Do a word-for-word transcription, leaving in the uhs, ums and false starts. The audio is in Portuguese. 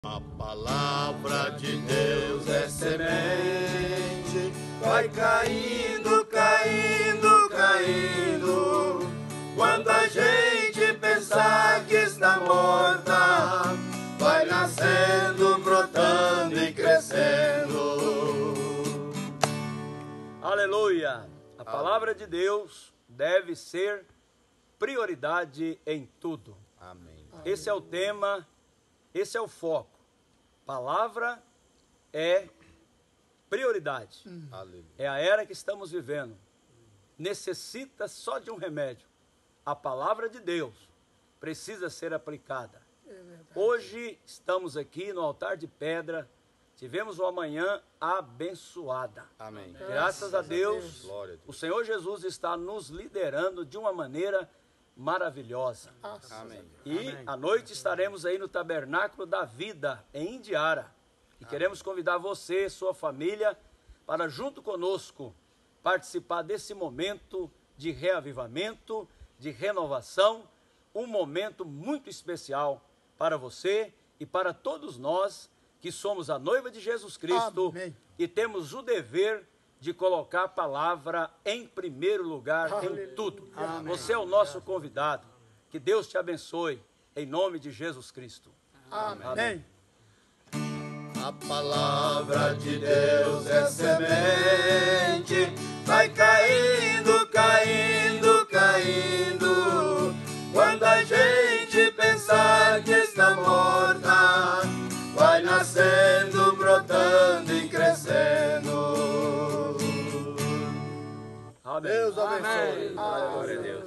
A palavra de Deus é semente, vai caindo, caindo, caindo. Quando a gente pensar que está morta, vai nascendo, brotando e crescendo. Aleluia! A palavra de Deus deve ser prioridade em tudo. Amém. Esse é o tema, esse é o foco. Palavra é prioridade. Hum. É a era que estamos vivendo. Necessita só de um remédio. A palavra de Deus precisa ser aplicada. Hoje estamos aqui no altar de pedra. Tivemos uma manhã abençoada. Amém. Graças a Deus, Glória a Deus. o Senhor Jesus está nos liderando de uma maneira maravilhosa. Amém. E à noite estaremos aí no Tabernáculo da Vida, em Indiara. E queremos convidar você, sua família, para junto conosco participar desse momento de reavivamento, de renovação, um momento muito especial para você e para todos nós que somos a noiva de Jesus Cristo. Amém. E temos o dever de colocar a palavra em primeiro lugar Aleluia. em tudo. Amém. Você é o nosso convidado. Que Deus te abençoe, em nome de Jesus Cristo. Amém. A palavra de Deus é semente, vai caindo, caindo, caindo. Quando a gente pensar que está morta, vai nascendo, brotando e crescendo. Amém. Deus abençoe. Amém. Glória a Deus.